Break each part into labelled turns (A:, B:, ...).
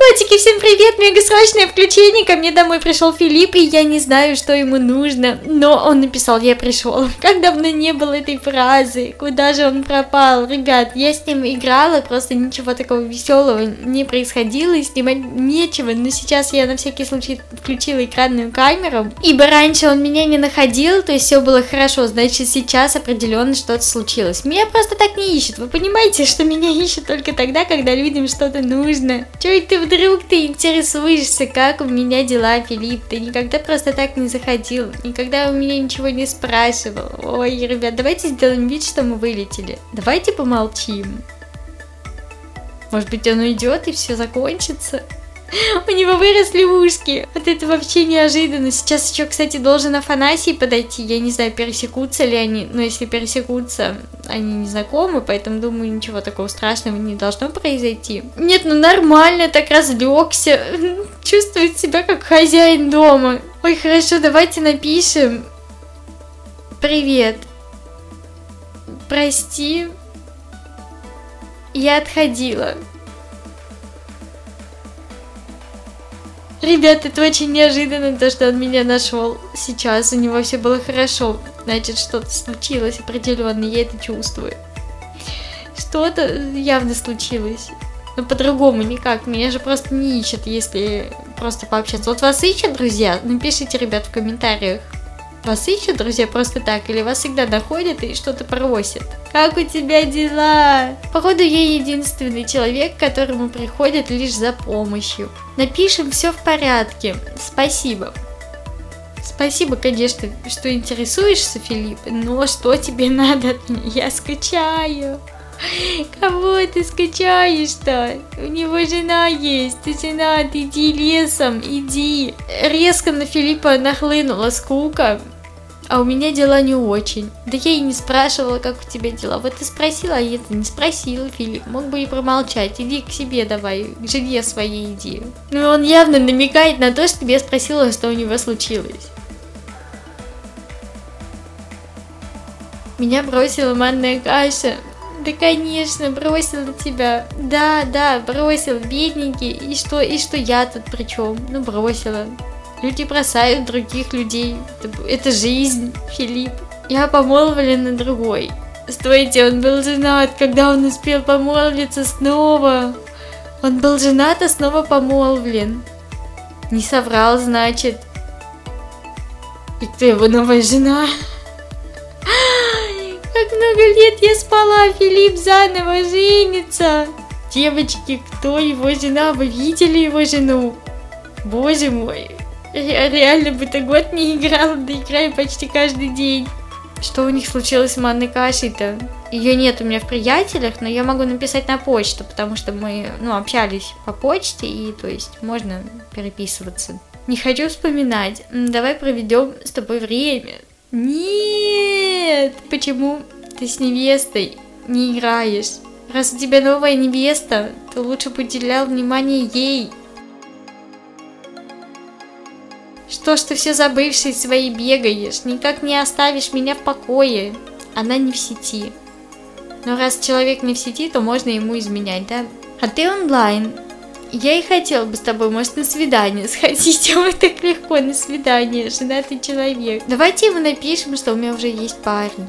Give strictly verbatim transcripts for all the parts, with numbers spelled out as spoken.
A: Котики, всем привет! Мега срочное включение. Ко мне домой пришел Филипп, и я не знаю, что ему нужно. Но он написал: я пришел. Как давно не было этой фразы? Куда же он пропал? Ребят, я с ним играла, просто ничего такого веселого не происходило, и снимать нечего. Но сейчас я на всякий случай включила экранную камеру, ибо раньше он меня не находил, то есть все было хорошо. Значит, сейчас определенно что-то случилось. Меня просто так не ищут. Вы понимаете, что меня ищут только тогда, когда людям что-то нужно? Чё это вдруг ты интересуешься, как у меня дела, Филипп? Ты никогда просто так не заходил, никогда у меня ничего не спрашивал. Ой, ребят, давайте сделаем вид, что мы вылетели. Давайте помолчим. Может быть, он уйдет и все закончится? У него выросли ушки. Вот это вообще неожиданно. Сейчас еще, кстати, должен Афанасий подойти. Я не знаю, пересекутся ли они. Но если пересекутся, они не знакомы, поэтому, думаю, ничего такого страшного не должно произойти. Нет, ну нормально, так разлегся. Чувствует себя как хозяин дома. Ой, хорошо, давайте напишем. Привет. Прости. Я отходила. Ребят, это очень неожиданно, то, что он меня нашел сейчас, у него все было хорошо, значит, что-то случилось определенно, я это чувствую. Что-то явно случилось, но по-другому никак, меня же просто не ищут, если просто пообщаться. Вот вас ищут друзья? Напишите, ребят, в комментариях. Вас ищут друзья просто так, или вас всегда находят и что-то просят? Как у тебя дела? Походу, я единственный человек, к которому приходят лишь за помощью. Напишем: все в порядке. Спасибо. Спасибо, конечно, что интересуешься, Филипп, но что тебе надо от меня? Я скучаю. Кого ты скучаешь-то? У него жена есть, ты жена, ты иди лесом, иди. Резко на Филиппа нахлынула скука, а у меня дела не очень. Да я и не спрашивала, как у тебя дела. Вот ты спросила, а я не спросила, Филипп. Мог бы и промолчать. Иди к себе давай, к жене своей иди. Ну он явно намекает на то, что я спросила, что у него случилось. Меня бросила манная каша. Да, конечно, бросила тебя. Да, да, бросила, бедненький. И что, и что я тут при чем? Ну, бросила. Люди бросают других людей. Это, это жизнь, Филипп. Я помолвлена другой. Стойте, он был женат, когда он успел помолвиться снова. Он был женат, а снова помолвлен. Не соврал, значит. И кто его новая жена? Как много лет я спала, Филипп заново женится. Девочки, кто его жена? Вы видели его жену? Боже мой. Я реально бы-то год не играла, да играю почти каждый день. Что у них случилось с манной кашей-то? Ее нет у меня в приятелях, но я могу написать на почту, потому что мы, ну, общались по почте, и, то есть, можно переписываться. Не хочу вспоминать. Давай проведем с тобой время. Нет! Почему ты с невестой не играешь? Раз у тебя новая невеста, то лучше бы уделял внимание ей. Что ж ты все забывший свои бегаешь? Никак не оставишь меня в покое. Она не в сети. Но раз человек не в сети, то можно ему изменять, да? А ты онлайн. Я и хотела бы с тобой, может, на свидание сходить. Вот так легко на свидание, женатый человек. Давайте ему напишем, что у меня уже есть парень.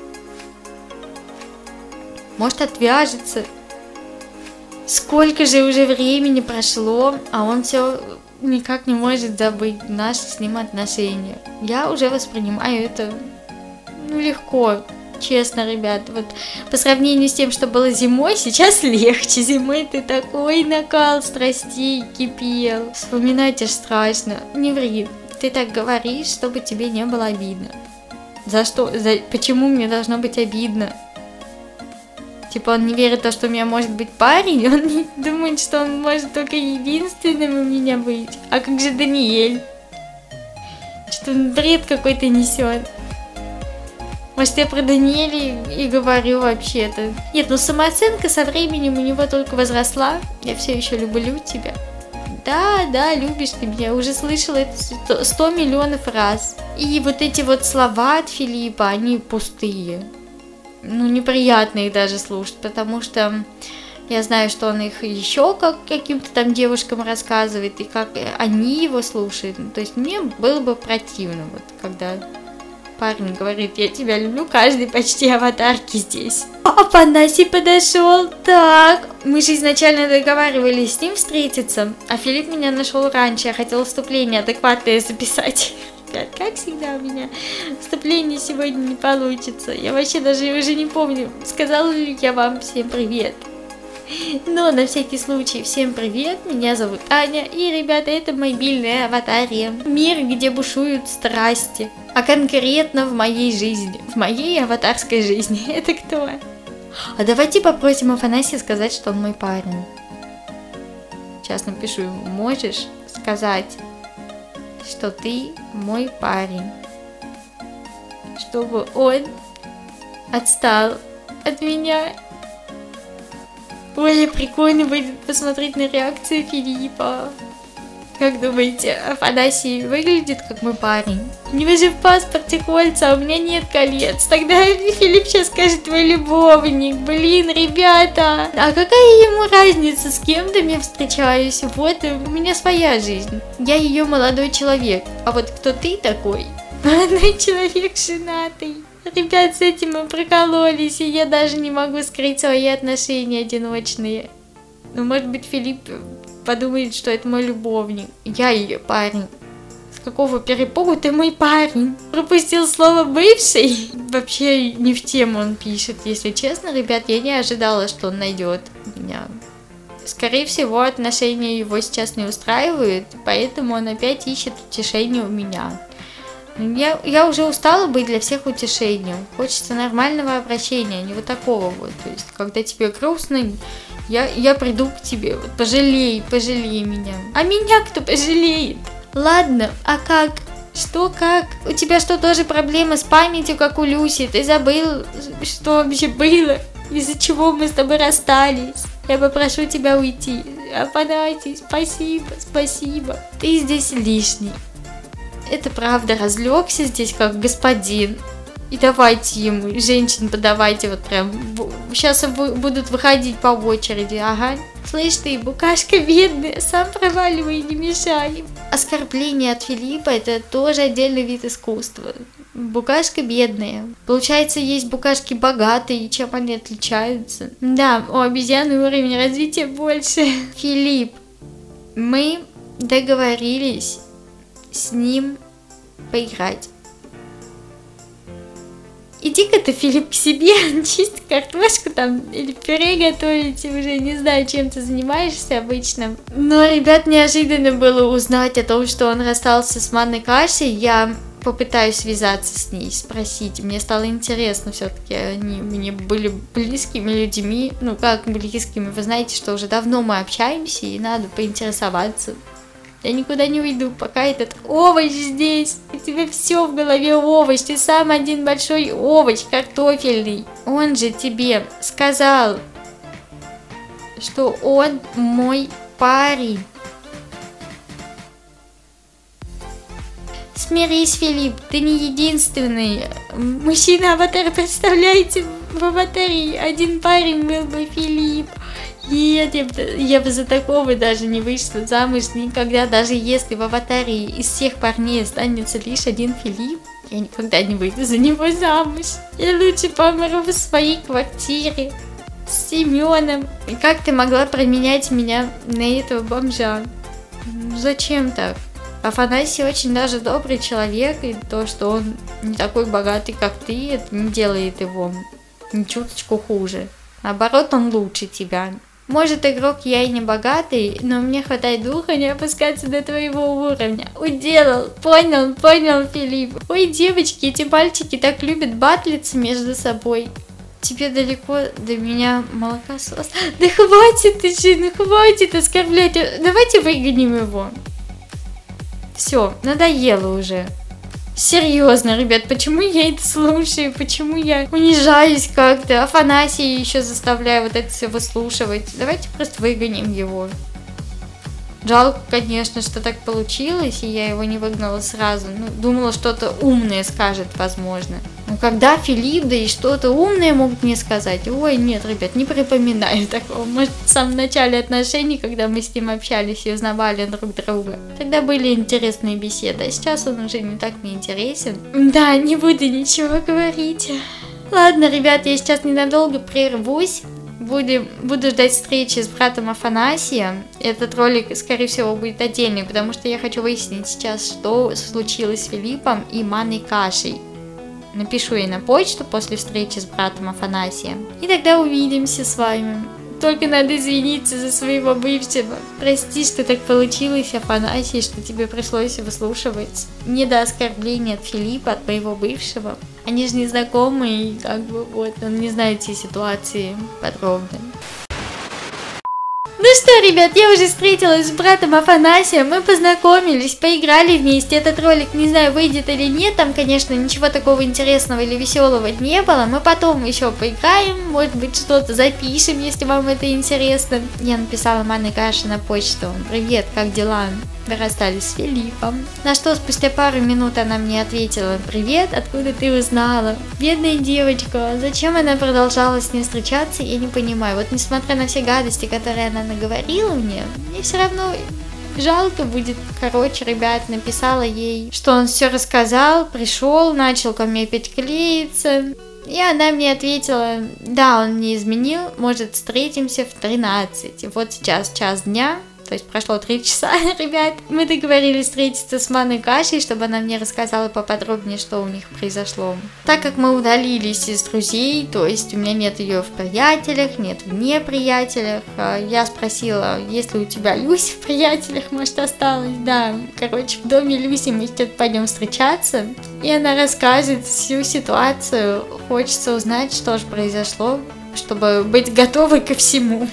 A: Может, отвяжется. Сколько же уже времени прошло, а он все никак не может забыть наши с ним отношения. Я уже воспринимаю это, ну, легко. Честно, ребят, вот по сравнению с тем, что было зимой, сейчас легче. Зимой ты такой накал страстей кипел. Вспоминать аж страшно. Не ври, ты так говоришь, чтобы тебе не было обидно. За что? За... Почему мне должно быть обидно? Типа он не верит в то, что у меня может быть парень, он не думает, что он может только единственным у меня быть. А как же Даниэль? Что он бред какой-то несет. Может, я про Даниэля и говорю вообще-то. Нет, ну самооценка со временем у него только возросла. Я все еще люблю тебя. Да, да, любишь ты меня. Уже слышала это сто миллионов раз. И вот эти вот слова от Филиппа, они пустые. Ну, неприятно их даже слушать, потому что Я знаю, что он их еще как каким-то там девушкам рассказывает, и как они его слушают. То есть мне было бы противно, вот, когда парень говорит: я тебя люблю, каждый почти аватарки здесь. А Афанасий подошел. Так, мы же изначально договаривались с ним встретиться, а Филипп меня нашел раньше. Я хотела вступление адекватное записать. Ребят, как всегда у меня вступление сегодня не получится. Я вообще даже уже не помню, сказала ли я вам всем привет. Но на всякий случай, всем привет, меня зовут Аня, и, ребята, это мобильная аватария. Мир, где бушуют страсти, а конкретно в моей жизни, в моей аватарской жизни. Это кто? А давайте попросим Афанасия сказать, что он мой парень. Сейчас напишу ему: можешь сказать, что ты мой парень, чтобы он отстал от меня. Ой, прикольно будет посмотреть на реакцию Филиппа. Как думаете, Афанасий выглядит как мой парень? У него же в паспорте кольца, а у меня нет колец. Тогда Филипп сейчас скажет: твой любовник. Блин, ребята. А какая ему разница, с кем-то я встречаюсь? Вот, у меня своя жизнь. Я ее молодой человек. А вот кто ты такой? Молодой человек женатый. Ребят, с этим мы прокололись, и я даже не могу скрыть свои отношения одиночные. Ну, может быть, Филипп подумает, что это мой любовник. Я ее парень. С какого перепугу ты мой парень? Пропустил слово «бывший»? Вообще не в тему он пишет, если честно, ребят, я не ожидала, что он найдет меня. Скорее всего, отношения его сейчас не устраивают, поэтому он опять ищет утешение у меня. Я, я уже устала быть для всех утешением. Хочется нормального обращения, не вот такого вот. То есть, когда тебе грустно, я, я приду к тебе. Вот, пожалей, пожалей меня. А меня кто пожалеет? Ладно, а как? Что, как? У тебя что, тоже проблемы с памятью, как у Люси? Ты забыл, что вообще было? Из-за чего мы с тобой расстались? Я попрошу тебя уйти. Афанасий, спасибо, спасибо. Ты здесь лишний. Это правда, разлегся здесь как господин. И давайте ему, женщин подавайте вот прям. Сейчас будут выходить по очереди, ага. Слышь ты, букашка бедная, сам проваливай, не мешай. Оскорбление от Филиппа — это тоже отдельный вид искусства. Букашка бедная. Получается, есть букашки богатые, и чем они отличаются? Да, у обезьяны уровень развития больше. Филипп, мы договорились с ним поиграть. Иди-ка ты, Филипп, к себе, чисть картошку там или пюре готовить, уже не знаю, чем ты занимаешься обычно. Но, ребят, неожиданно было узнать о том, что он расстался с манной кашей. Я попытаюсь связаться с ней, спросить. Мне стало интересно, все-таки они мне были близкими людьми. Ну, как близкими, вы знаете, что уже давно мы общаемся, и надо поинтересоваться. Я никуда не уйду, пока этот овощ здесь. У тебя все в голове овощ. Ты сам один большой овощ картофельный. Он же тебе сказал, что он мой парень. Смирись, Филипп, ты не единственный мужчина-аватар. Представляете, в аватаре один парень был бы Филипп. Нет, я, я бы за такого даже не вышла замуж никогда. Даже если в аватаре из всех парней останется лишь один Филипп, я никогда не выйду за него замуж. Я лучше помру в своей квартире с Семеном. И как ты могла променять меня на этого бомжа? Зачем так? Афанасий очень даже добрый человек, и то, что он не такой богатый, как ты, это не делает его ни чуточку хуже. Наоборот, он лучше тебя. Может, игрок, я и не богатый, но мне хватает духа не опускаться до твоего уровня. Уделал, понял, понял, Филипп. Ой, девочки, эти мальчики так любят батлиться между собой. Тебе далеко до меня, молокосос. Да хватит ты же, ну хватит оскорблять. Давайте выгоним его. Все, надоело уже. Серьезно, ребят, почему я это слушаю? Почему я унижаюсь как-то? Афанасия еще заставляю вот это все выслушивать. Давайте просто выгоним его. Жалко, конечно, что так получилось, и я его не выгнала сразу. Ну, думала, что-то умное скажет, возможно. Ну, когда Филипп, да и что-то умное могут мне сказать. Ой, нет, ребят, не припоминаю такого. Может, в самом начале отношений, когда мы с ним общались и узнавали друг друга. Тогда были интересные беседы, а сейчас он уже не так мне интересен. Да, не буду ничего говорить. Ладно, ребят, я сейчас ненадолго прервусь. Буду, буду ждать встречи с братом Афанасием. Этот ролик, скорее всего, будет отдельный, потому что я хочу выяснить сейчас, что случилось с Филиппом и манной кашей. Напишу ей на почту после встречи с братом Афанасием. И тогда увидимся с вами. Только надо извиниться за своего бывшего. Прости, что так получилось, Афанасий, что тебе пришлось выслушивать. Не до оскорбления от Филиппа, от моего бывшего. Они же не знакомы, и как бы вот он не знает все ситуации подробно. Ну что, ребят, я уже встретилась с братом Афанасием, мы познакомились, поиграли вместе. Этот ролик, не знаю, выйдет или нет, там, конечно, ничего такого интересного или веселого не было. Мы потом еще поиграем, может быть, что-то запишем, если вам это интересно. Я написала манной каше на почту: привет, как дела? Мы расстались с Филиппом. На что спустя пару минут она мне ответила: привет, откуда ты узнала? Бедная девочка, зачем она продолжала с ним встречаться, я не понимаю. Вот несмотря на все гадости, которые она наговорила мне, мне все равно жалко будет. Короче, ребят, написала ей, что он все рассказал, пришел, начал ко мне опять клеиться. И она мне ответила: да, он мне изменил, может, встретимся в тринадцать. И вот сейчас час дня. То есть прошло три часа, ребят. Мы договорились встретиться с манной кашей, чтобы она мне рассказала поподробнее, что у них произошло. Так как мы удалились из друзей, то есть у меня нет ее в приятелях, нет в неприятелях. Я спросила, есть ли у тебя Люся в приятелях, может, осталась. Да, короче, в доме Люси мы сейчас пойдем встречаться. И она расскажет всю ситуацию. Хочется узнать, что же произошло, чтобы быть готовой ко всему.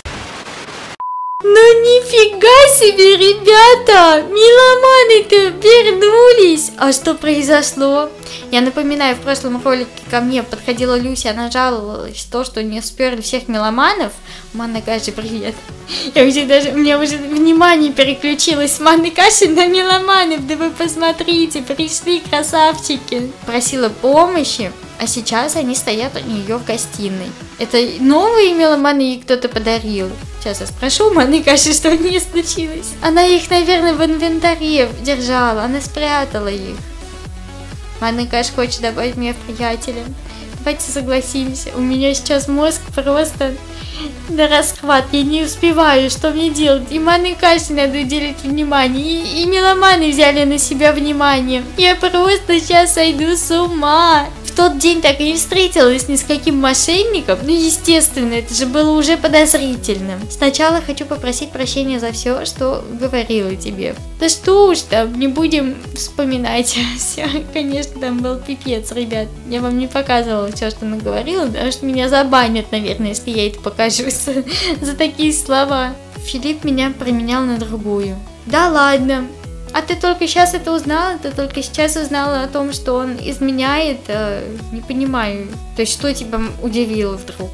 A: Ну нифига себе, ребята! Меломаны-то вернулись! А что произошло? Я напоминаю, в прошлом ролике ко мне подходила Люся, она жаловалась то, что не сперли всех меломанов. Манна Каша, привет. Я уже даже, у меня уже внимание переключилось с манной каши на меломанов. Да вы посмотрите, пришли красавчики. Просила помощи, а сейчас они стоят у нее в гостиной. Это новые меломаны ей кто-то подарил. Сейчас я спрошу манной каши, что не случилось. Она их, наверное, в инвентаре держала, она спрятала их. Манна Каша хочет добавить меня в приятеля. Давайте согласимся. У меня сейчас мозг просто на расхват. Я не успеваю, что мне делать. И манной каше надо уделить внимание. И, и меломаны взяли на себя внимание. Я просто сейчас сойду с ума. В тот день так и не встретилась ни с каким мошенником. Ну, естественно, это же было уже подозрительно. Сначала хочу попросить прощения за все, что говорила тебе. Да что уж там, не будем вспоминать. Все, конечно, там был пипец, ребят. Я вам не показывала все, что наговорила, потому что меня забанят, наверное, если я это покажу за такие слова. Филипп меня променял на другую. Да ладно. А ты только сейчас это узнала? Ты только сейчас узнала о том, что он изменяет? Э, не понимаю. То есть, что тебя удивило вдруг?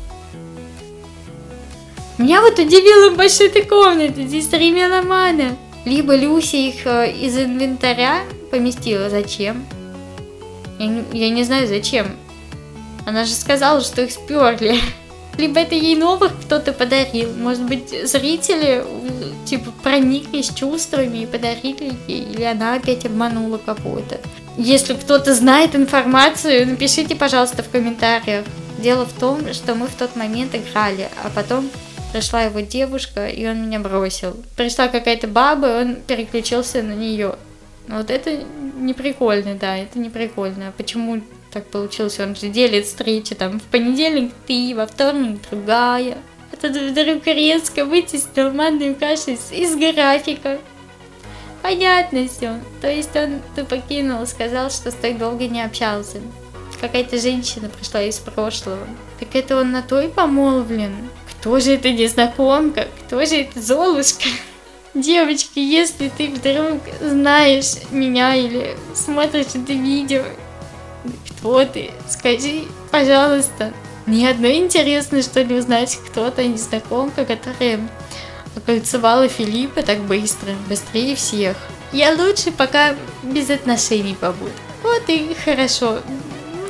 A: Меня вот удивила большая комната. Здесь три меломана. Либо Люся их э, из инвентаря поместила. Зачем? Я не, я не знаю, зачем. Она же сказала, что их сперли. Либо это ей новых кто-то подарил. Может быть, зрители типа прониклись чувствами и подарили ей. Или она опять обманула кого-то. Если кто-то знает информацию, напишите, пожалуйста, в комментариях. Дело в том, что мы в тот момент играли, а потом пришла его девушка, и он меня бросил. Пришла какая-то баба, и он переключился на нее. Вот это не прикольно, да, это не прикольно. Почему так получилось? Он же делит встречи, там, в понедельник ты, во вторник другая. Это вдруг резко вытеснил манную кашу из, из графика. Понятно все. То есть он тупо кинул, сказал, что с той долго не общался. Какая-то женщина пришла из прошлого. Так это он на той помолвлен? Кто же это незнакомка? Кто же это Золушка? Девочки, если ты вдруг знаешь меня или смотришь это видео, кто ты? Скажи, пожалуйста. Мне одно интересно, что ли, узнать, кто-то незнакомка, которая окольцевала Филиппа так быстро, быстрее всех. Я лучше пока без отношений побуду. Вот и хорошо.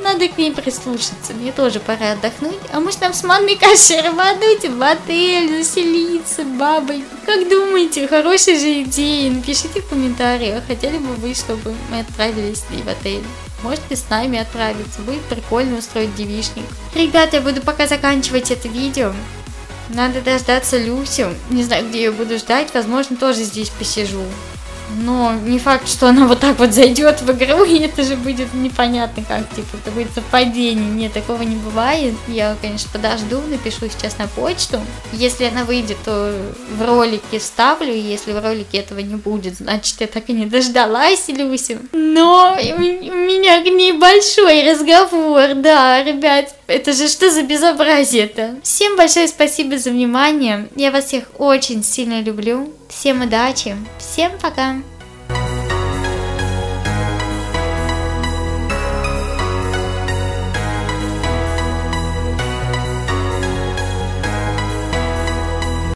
A: надо к ней прислушаться. Мне тоже пора отдохнуть. А может нам с манной кашей рвануть в отель, заселиться бабой? Как думаете, хорошая же идея? Напишите в комментариях, хотели бы вы, чтобы мы отправились с ней в отель. Можете с нами отправиться, будет прикольно устроить девичник. Ребята, я буду пока заканчивать это видео. Надо дождаться Люсю. Не знаю, где ее буду ждать, возможно, тоже здесь посижу. Но не факт, что она вот так вот зайдет в игру, и это же будет непонятно как, типа, это будет совпадение. Нет, такого не бывает. Я, конечно, подожду, напишу сейчас на почту. Если она выйдет, то в ролике вставлю, и если в ролике этого не будет, значит, я так и не дождалась Люсю. Но у меня к ней большой разговор, да, ребят, это же что за безобразие-то? Всем большое спасибо за внимание, я вас всех очень сильно люблю. Всем удачи, всем пока!